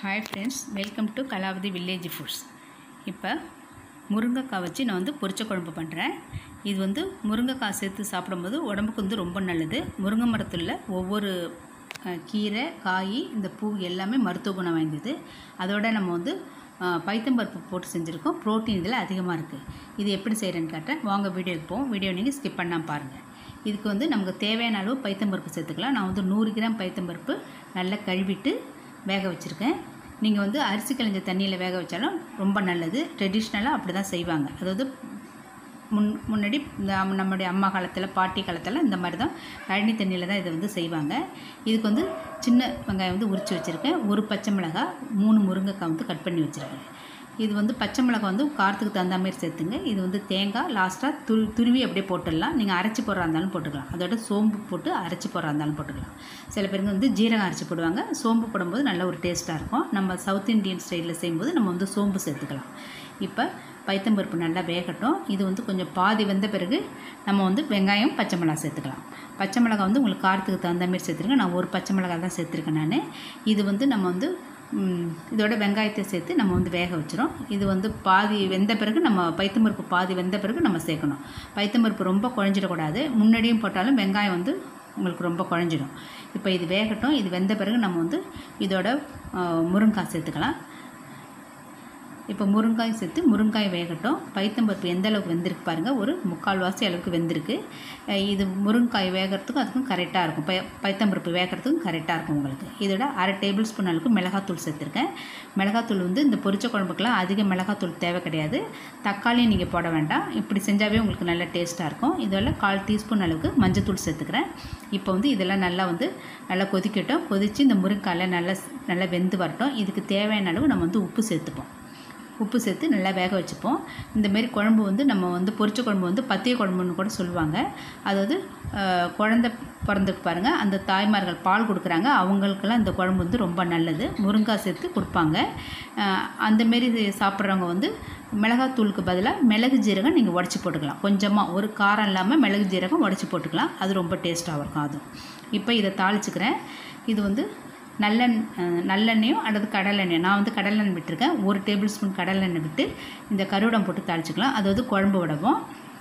Hi friends, welcome to Kalavadi Village Foods. இப்போ முருங்கைக்காய் வச்சு நான் பொரிச்ச குழம்பு பண்ணுறேன். இது முருங்கைக்காய் சேர்த்து சாப்பிடும்போது உடம்புக்கு ரொம்ப நல்லது. முருங்கை மரத்தில் ஒவ்வொரு கீரை, காய், இந்த பூ எல்லாமே மருத்துவ குணம் வாய்ந்தது. அதோட நம்ம பைத்தம்பருப்பு போட்டு செஞ்சுருக்கோம். ப்ரோட்டீன் இதில் அதிகமாக இருக்குது. இது எப்படி செய்கிறேன்னு காட்டுறேன். வாங்க வீடியோக்கு போவோம். வீடியோ நீங்கள் ஸ்கிப் பண்ணாமல் பாருங்கள். இதுக்கு நமக்கு தேவையான அளவு பைத்தம்பருப்பு சேர்த்துக்கலாம். நான் 100 கிராம் பைத்தம்பருப்பு நல்லா கழுவிட்டு வேக வச்சுருக்கேன். நீங்கள் அரிசி களைஞ்ச தண்ணியில் வேக வச்சாலும் ரொம்ப நல்லது. ட்ரெடிஷ்னலாக அப்படி தான் செய்வாங்க. அதாவது முன்னாடி நம்முடைய அம்மா காலத்தில், பாட்டி காலத்தில் இந்த மாதிரி தான் கழனி தண்ணியில் தான் இதை செய்வாங்க. இதுக்கு சின்ன வெங்காயம் உரித்து வச்சுருக்கேன். ஒரு பச்சை மிளகாய், 3 முருங்கைக்காய் கட் பண்ணி வச்சுருக்கேன். இது பச்சை மிளகாய் காரத்துக்கு தகுந்த மாதிரி சேர்த்துங்க. இது தேங்காய் லாஸ்ட்டாக துருவி அப்படியே போட்டுடலாம். நீங்கள் அரைச்சி போடுறா இருந்தாலும் போட்டுக்கலாம். அதோட சோம்பு போட்டு அரைச்சி போடுறா இருந்தாலும் போட்டுக்கலாம். சில பேருக்கு ஜீரகம் அரைச்சி போடுவாங்க. சோம்பு போடும்போது நல்ல ஒரு டேஸ்ட்டாக இருக்கும். நம்ம சவுத் இண்டியன் ஸ்டைலில் செய்யும்போது நம்ம சோம்பு சேர்த்துக்கலாம். இப்போ பைத்தம்பருப்பு நல்லா வேகட்டும். இது கொஞ்சம் பாதி வெந்த பிறகு நம்ம வெங்காயம், பச்சை மிளகாய் சேர்த்துக்கலாம். பச்சை மிளகாய் உங்களுக்கு காரத்துக்கு தகுந்த மாதிரி சேர்த்துருங்க. நான் ஒரு பச்சை மிளகாய் தான் சேர்த்துருக்கேன் நான். இது நம்ம இதோட வெங்காயத்தை சேர்த்து நம்ம வேக வச்சிரும். இது பாதி வெந்த பிறகு நம்ம பைத்தம்பருப்பு பாதி வெந்த பிறகு நம்ம சேர்க்கணும். பைத்தம்பருப்பு ரொம்ப குழஞ்சிடக்கூடாது. முன்னாடியும் போட்டாலும் வெங்காயம் உங்களுக்கு ரொம்ப குழஞ்சிடும். இப்போ இது வேகட்டும். இது வெந்த பிறகு நம்ம இதோட முருங்காய் சேர்த்துக்கலாம். இப்போ முருங்காய் சேர்த்து முருங்காய் வேகட்டும். பைத்தம்பருப்பு எந்த அளவுக்கு வெந்திருக்கு பாருங்கள். ஒரு 3/4 வாசி அளவுக்கு வெந்திருக்கு. இது முருங்காய் வேகிறதுக்கும் அதுக்கும் கரெக்டாக இருக்கும். பைத்தம்பருப்பு வேகிறதுக்கும் கரெக்டாக இருக்கும் உங்களுக்கு. இதோட 1/2 டேபிள் ஸ்பூன் அளவுக்கு மிளகாத்தூள் சேர்த்துருக்கேன். மிளகாத்தூள் இந்த பொரிச்ச குழம்புக்கெலாம் அதிக மிளகாத்தூள் தேவை கிடையாது. தக்காளியும் நீங்கள் போட வேண்டாம். இப்படி செஞ்சாவே உங்களுக்கு நல்ல டேஸ்ட்டாக இருக்கும். இதோட 1/4 டீஸ்பூன் அளவுக்கு மஞ்சத்தூள் சேர்த்துக்கிறேன். இப்போ இதெல்லாம் நல்லா கொதிக்கட்டும். கொதித்து இந்த முருங்காயில் நல்லா வெந்து வரட்டும். இதுக்கு தேவையான அளவு நம்ம உப்பு சேர்த்துப்போம். உப்பு சேர்த்து நல்லா வேக வச்சுப்போம். இந்தமாரி குழம்பு நம்ம பொரிச்ச குழம்பு பத்திய குழம்புன்னு கூட சொல்லுவாங்க. அதாவது குழந்தை பிறந்துக்கு பாருங்கள், அந்த தாய்மார்கள் பால் கொடுக்குறாங்க, அவங்களுக்கெல்லாம் இந்த குழம்பு ரொம்ப நல்லது. முருங்காய் சேர்த்து கொடுப்பாங்க. அந்தமாரி சாப்பிட்றவங்க மிளகாத்தூளுக்கு பதிலாக மிளகு ஜீரகம் நீங்கள் உடச்சி போட்டுக்கலாம். கொஞ்சமாக ஒரு காரம் இல்லாமல் மிளகு ஜீரகம் உடச்சி போட்டுக்கலாம். அது ரொம்ப டேஸ்ட்டாக இருக்கும். அது இப்போ இதை தாளிச்சுக்கிறேன். இது நல்லெண்ணெயோ அல்லது கடலெண்ணெய், நான் கடலெண்ணெய் விட்டுருக்கேன். 1 டேபிள் ஸ்பூன் கடலெண்ணெய் விட்டு இந்த கருவேடம் போட்டு தாளிச்சிக்கலாம். அதாவது குழம்பு வடவும்.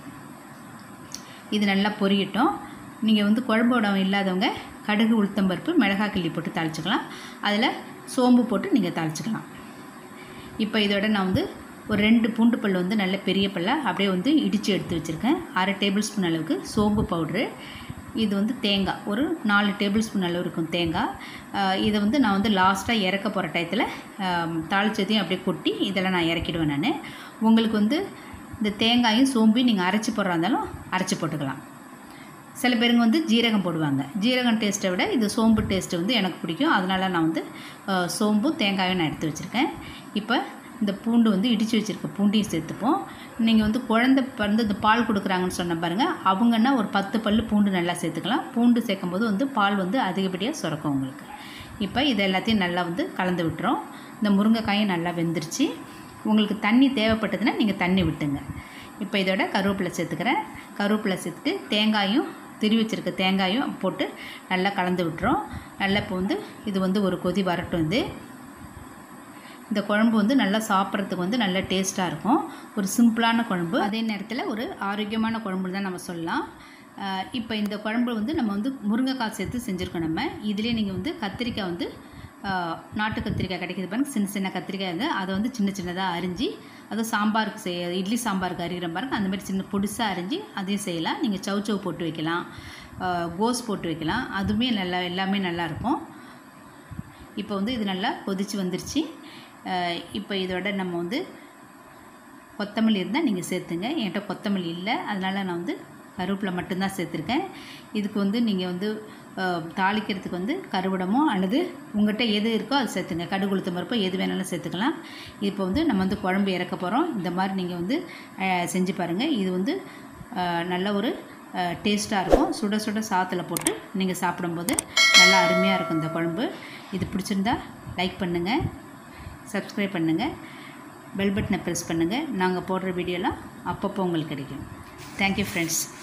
இது நல்லா பொரியட்டும். நீங்கள் குழம்பு வடவும் இல்லாதவங்க கடுகு, உளுத்தம்பருப்பு, மிளகாய் கிள்ளி போட்டு தாளிச்சிக்கலாம். அதில் சோம்பு போட்டு நீங்கள் தாளிச்சிக்கலாம். இப்போ இதோட நான் ஒரு 2 பூண்டு பல் நல்ல பெரிய பல்லாக அப்படியே இடித்து எடுத்து வச்சுருக்கேன். 1/2 டேபிள் ஸ்பூன் அளவுக்கு சோம்பு பவுட்ரு. இது தேங்காய் ஒரு 4 டேபிள் ஸ்பூன் அளவு இருக்கும் தேங்காய். இதை நான் லாஸ்ட்டாக இறக்க போகிற டயத்தில் தாளிச்சதையும் அப்படியே கொட்டி இதெல்லாம் நான் இறக்கிடுவேன் நான். உங்களுக்கு இந்த தேங்காயும் சோம்பையும் நீங்கள் அரைச்சி போடுறா இருந்தாலும் அரைச்சி போட்டுக்கலாம். சில பேருங்க ஜீரகம் போடுவாங்க. ஜீரகம் டேஸ்ட்டை விட இது சோம்பு டேஸ்ட்டு எனக்கு பிடிக்கும். அதனால் நான் சோம்பும் தேங்காயும் நான் எடுத்து வச்சுருக்கேன். இப்போ இந்த பூண்டு இடித்து வச்சுருக்க பூண்டையும் சேர்த்துப்போம். நீங்கள் குழந்தை பிறந்து இந்த பால் கொடுக்குறாங்கன்னு சொன்ன பாருங்கள், அவங்கன்னா ஒரு 10 பல் பூண்டு நல்லா சேர்த்துக்கலாம். பூண்டு சேர்க்கும்போது பால் அதிகப்படியாக சுரக்கும் உங்களுக்கு. இப்போ இது எல்லாத்தையும் நல்லா கலந்து விட்டுரும். இந்த முருங்கைக்காயும் நல்லா வெந்துருச்சு. உங்களுக்கு தண்ணி தேவைப்பட்டதுன்னா நீங்கள் தண்ணி விட்டுங்க. இப்போ இதோட கருவேப்பிலை சேர்த்துக்கிறேன். கருவேப்பிலை சேர்த்துட்டு தேங்காயும் திருவி வச்சுருக்க தேங்காயும் போட்டு நல்லா கலந்து விட்டுரும். நல்லா இப்போ இது ஒரு கொதி வரட்டும். இந்த குழம்பு நல்லா சாப்பிட்றதுக்கு நல்ல டேஸ்ட்டாக இருக்கும். ஒரு சிம்பிளான குழம்பு, அதே நேரத்தில் ஒரு ஆரோக்கியமான குழம்புன்னு தான் நம்ம சொல்லலாம். இப்போ இந்த குழம்பு நம்ம முருங்கைக்காய் சேர்த்து செஞ்சுருக்கோம். நம்ம இதிலே நீங்கள் கத்திரிக்காய் நாட்டு கத்திரிக்காய் கிடைக்கிது பாருங்கள், சின்ன சின்ன கத்திரிக்காய் அதை சின்ன சின்னதாக அரிஞ்சு, அதை சாம்பாருக்கு இட்லி சாம்பாருக்கு அரிகிற பாருங்கள், அந்தமாதிரி சின்ன பொடிசாக அரிஞ்சு அதையும் செய்யலாம். நீங்கள் சவுச்சவு போட்டு வைக்கலாம், கோஸ் போட்டு வைக்கலாம். அதுவுமே எல்லாமே நல்லாயிருக்கும். இப்போ இது நல்லா கொதித்து வந்துருச்சு. இப்போ இதோட நம்ம கொத்தமல்லி இருந்தால் நீங்கள் சேர்த்துங்க. என்கிட்ட கொத்தமல்லி இல்லை, அதனால் நான் கருவேப்பிலை மட்டும்தான் சேர்த்துருக்கேன். இதுக்கு நீங்கள் தாளிக்கிறதுக்கு கருவடமோ அல்லது உங்கள்கிட்ட எது இருக்கோ அது சேர்த்துங்க. கடுகு, உளுத்தம் பருப்போ எது வேணாலும் சேர்த்துக்கலாம். இப்போ நம்ம குழம்பு இறக்க போகிறோம். இந்த மாதிரி நீங்கள் செஞ்சு பாருங்கள். இது நல்ல ஒரு டேஸ்ட்டாக இருக்கும். சுட சுட சாத்தில் போட்டு நீங்கள் சாப்பிடும்போது நல்லா அருமையாக இருக்கும் இந்த குழம்பு. இது பிடிச்சிருந்தா லைக் பண்ணுங்கள், சப்ஸ்கிரைப் பண்ணுங்கள், பெல் பட்டனை ப்ரெஸ் பண்ணுங்கள். நாங்கள் போடுற வீடியோலாம் அப்பப்போ உங்களுக்கு கிடைக்கும். Thank you friends.